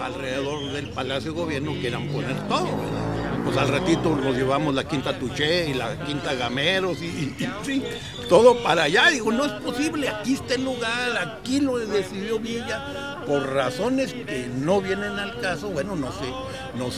alrededor del Palacio de Gobierno quieran poner todo, ¿verdad? Pues al ratito nos llevamos la Quinta Tuché y la Quinta Gameros y sí, todo para allá. Digo, no es posible, aquí está el lugar, aquí lo decidió Villa, por razones que no vienen al caso. Bueno, no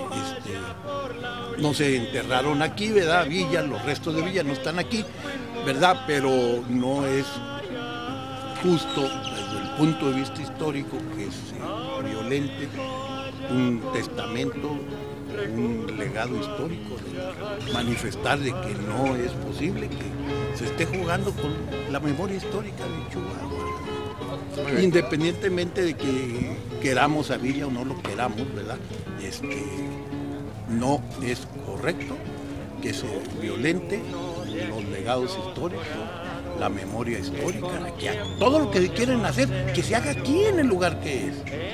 se enterraron aquí, ¿verdad? Villa, los restos de Villa no están aquí, ¿verdad? Pero no es justo desde el punto de vista histórico que se violente un testamento, un legado histórico, de manifestar de que no es posible que se esté jugando con la memoria histórica de Chihuahua. Independientemente de que queramos a Villa o no lo queramos, ¿verdad? No es correcto que se violente los legados históricos, la memoria histórica, que todo lo que quieren hacer, que se haga aquí en el lugar que es.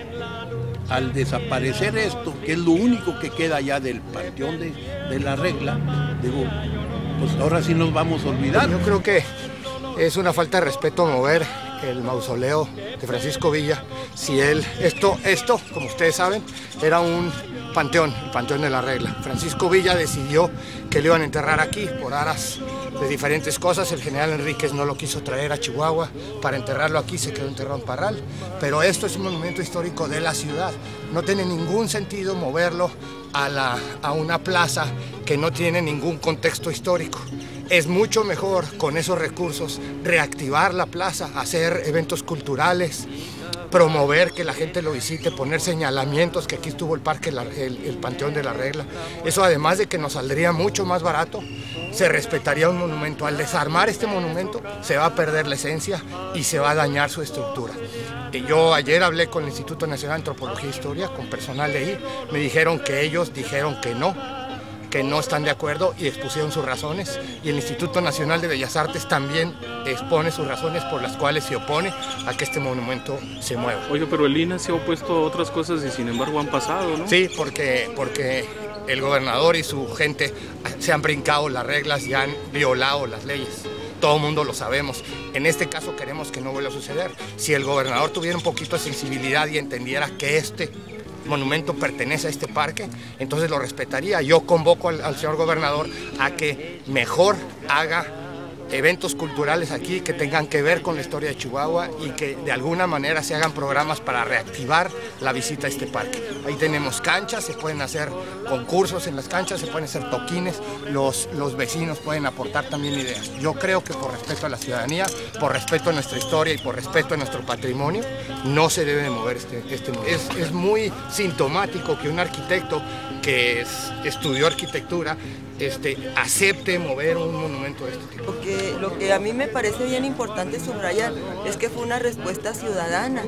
Al desaparecer esto, que es lo único que queda ya del Panteón de la Regla, digo, pues ahora sí nos vamos a olvidar. Yo creo que es una falta de respeto mover el mausoleo de Francisco Villa. Si esto, como ustedes saben, era un panteón, el Panteón de la Regla. Francisco Villa decidió que lo iban a enterrar aquí por aras de diferentes cosas. El general Enríquez no lo quiso traer a Chihuahua para enterrarlo aquí, se quedó enterrado en Parral. Pero esto es un monumento histórico de la ciudad. No tiene ningún sentido moverlo a una plaza que no tiene ningún contexto histórico. Es mucho mejor con esos recursos reactivar la plaza, hacer eventos culturales, promover que la gente lo visite, poner señalamientos que aquí estuvo el parque, el Panteón de la Regla. Eso, además de que nos saldría mucho más barato, se respetaría un monumento. Al desarmar este monumento se va a perder la esencia y se va a dañar su estructura. Yo ayer hablé con el Instituto Nacional de Antropología e Historia, con personal de ahí, me dijeron que ellos dijeron que no están de acuerdo y expusieron sus razones, y el Instituto Nacional de Bellas Artes también expone sus razones por las cuales se opone a que este monumento se mueva. Oye, pero el INAH se ha opuesto a otras cosas y sin embargo han pasado, ¿no? Sí, porque el gobernador y su gente se han brincado las reglas y han violado las leyes. Todo el mundo lo sabemos. En este caso queremos que no vuelva a suceder. Si el gobernador tuviera un poquito de sensibilidad y entendiera que este monumento pertenece a este parque, entonces lo respetaría. Yo convoco al señor gobernador a que mejor haga eventos culturales aquí que tengan que ver con la historia de Chihuahua y que de alguna manera se hagan programas para reactivar la visita a este parque. Ahí tenemos canchas, se pueden hacer concursos en las canchas, se pueden hacer toquines, los vecinos pueden aportar también ideas. Yo creo que por respeto a la ciudadanía, por respeto a nuestra historia y por respeto a nuestro patrimonio, no se debe de mover este monumento. Es muy sintomático que un arquitecto que estudió arquitectura acepte mover un monumento de este tipo. Lo que a mí me parece bien importante subrayar es que fue una respuesta ciudadana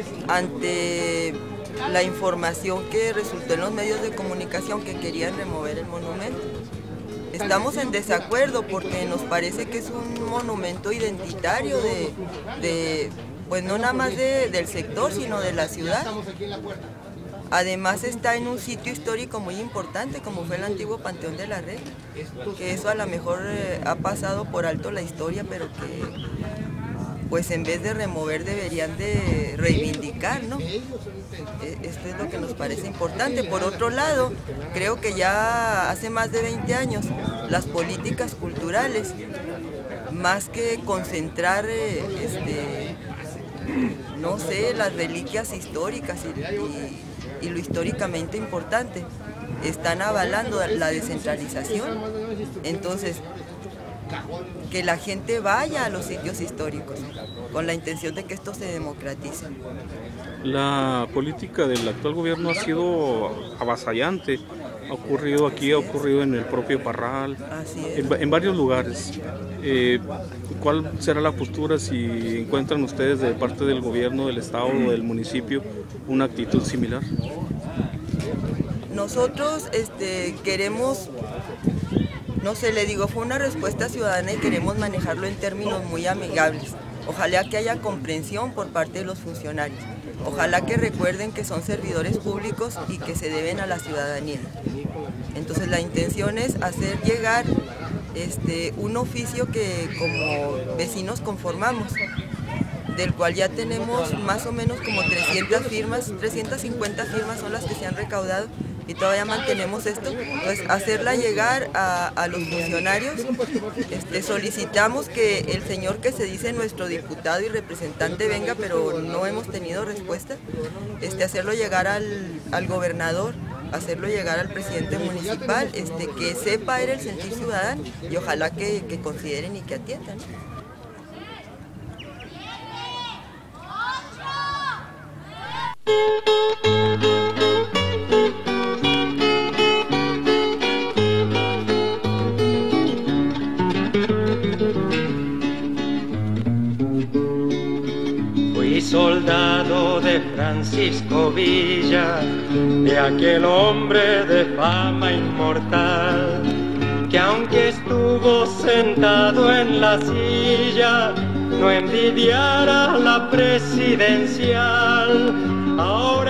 ante la información que resultó en los medios de comunicación que querían remover el monumento. Estamos en desacuerdo porque nos parece que es un monumento identitario pues no nada más del sector, sino de la ciudad. Además está en un sitio histórico muy importante como fue el antiguo Panteón de la Regla, que eso a lo mejor ha pasado por alto la historia, pero que pues en vez de remover deberían de reivindicar, ¿no? Esto es lo que nos parece importante. Por otro lado, creo que ya hace más de 20 años las políticas culturales, más que concentrar no sé, las reliquias históricas y lo históricamente importante, están avalando la descentralización. Entonces, que la gente vaya a los sitios históricos con la intención de que esto se democratice. La política del actual gobierno ha sido avasallante. Ha ocurrido aquí, ha ocurrido en el propio Parral, en varios lugares. ¿Cuál será la postura si encuentran ustedes de parte del gobierno, del estado o del municipio una actitud similar? Nosotros queremos, no sé, le digo, fue una respuesta ciudadana y queremos manejarlo en términos muy amigables. Ojalá que haya comprensión por parte de los funcionarios. Ojalá que recuerden que son servidores públicos y que se deben a la ciudadanía. Entonces la intención es hacer llegar un oficio que como vecinos conformamos, del cual ya tenemos más o menos como 300 firmas, 350 firmas son las que se han recaudado y todavía mantenemos esto. Pues hacerla llegar a los funcionarios. Solicitamos que el señor que se dice nuestro diputado y representante venga, pero no hemos tenido respuesta. Hacerlo llegar al gobernador, hacerlo llegar al presidente municipal, que sepa el sentir ciudadano y ojalá que consideren y que atiendan. Fui soldado de Francisco Villa, de aquel hombre de fama inmortal, que aunque estuvo sentado en la silla, no envidiara la presidencial. Ahora